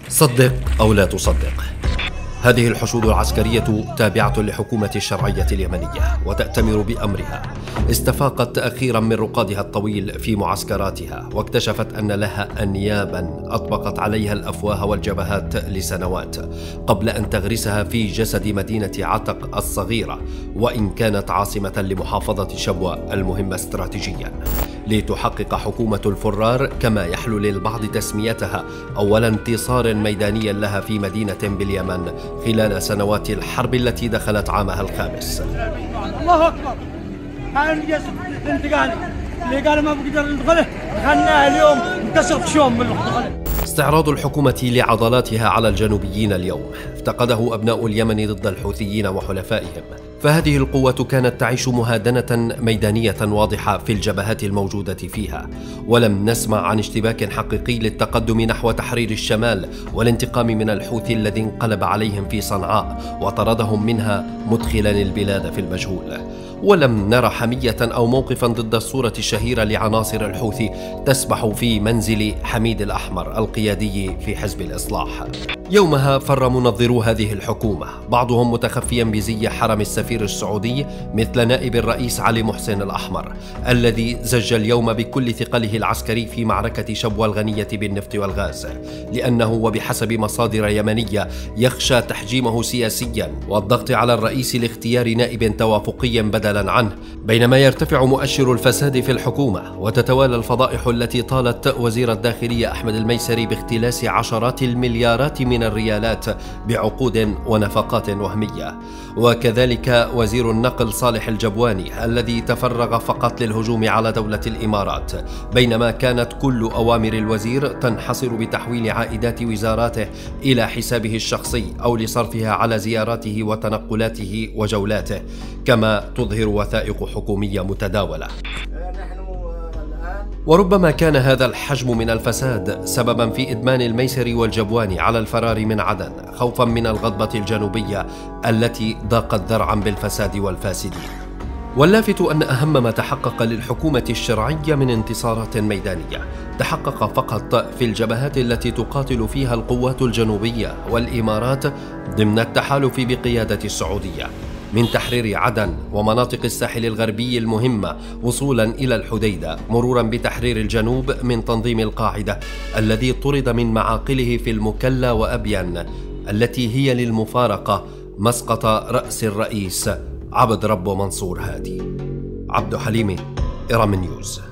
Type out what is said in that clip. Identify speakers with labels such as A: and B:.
A: صدق أو لا تصدق، هذه الحشود العسكرية تابعة لحكومة الشرعية اليمنية وتأتمر بأمرها. استفاقت أخيرا من رقادها الطويل في معسكراتها، واكتشفت أن لها أنيابا أطبقت عليها الأفواه والجبهات لسنوات قبل أن تغرسها في جسد مدينة عتق الصغيرة، وإن كانت عاصمة لمحافظة شبوة المهمة استراتيجيا. لتحقق حكومة الفرار كما يحلو للبعض تسميتها أول انتصار ميدانيا لها في مدينة باليمن خلال سنوات الحرب التي دخلت عامها الخامس.
B: الله أكبر. هاي الانتقال اللي قال ما بقدر ندخله، دخلنا اليوم انكسر في شوم من الدخل.
A: استعراض الحكومة لعضلاتها على الجنوبيين اليوم افتقده أبناء اليمن ضد الحوثيين وحلفائهم، فهذه القوة كانت تعيش مهادنة ميدانية واضحة في الجبهات الموجودة فيها، ولم نسمع عن اشتباك حقيقي للتقدم نحو تحرير الشمال والانتقام من الحوثي الذي انقلب عليهم في صنعاء وطردهم منها مدخلا البلاد في المجهول. ولم نرى حمية أو موقفا ضد الصورة الشهيرة لعناصر الحوثي تسبح في منزل حميد الأحمر القيادي في حزب الإصلاح. يومها فر منظرو هذه الحكومة، بعضهم متخفيا بزي حرم السفير السعودي مثل نائب الرئيس علي محسن الأحمر الذي زج اليوم بكل ثقله العسكري في معركة شبوة الغنية بالنفط والغاز، لأنه وبحسب مصادر يمنية يخشى تحجيمه سياسيا والضغط على الرئيس لاختيار نائب توافقي بدلا عنه، بينما يرتفع مؤشر الفساد في الحكومة وتتوالى الفضائح التي طالت وزير الداخلية أحمد الميسري باختلاس عشرات المليارات من الريالات بعقود ونفقات وهمية، وكذلك وزير النقل صالح الجبواني الذي تفرغ فقط للهجوم على دولة الإمارات، بينما كانت كل أوامر الوزير تنحصر بتحويل عائدات وزاراته إلى حسابه الشخصي أو لصرفها على زياراته وتنقلاته وجولاته، كما تظهر وثائق حكومية متداولة. وربما كان هذا الحجم من الفساد سببا في إدمان الميسري والجبواني على الفرار من عدن خوفا من الغضبة الجنوبية التي ضاقت ذرعا بالفساد والفاسدين. واللافت أن أهم ما تحقق للحكومة الشرعية من انتصارات ميدانية تحقق فقط في الجبهات التي تقاتل فيها القوات الجنوبية والإمارات ضمن التحالف بقيادة السعودية، من تحرير عدن ومناطق الساحل الغربي المهمة وصولا إلى الحديدة، مرورا بتحرير الجنوب من تنظيم القاعدة الذي طرد من معاقله في المكلا وأبين التي هي للمفارقة مسقط رأس الرئيس عبد ربه منصور هادي. عبد حليمي، إيرام نيوز.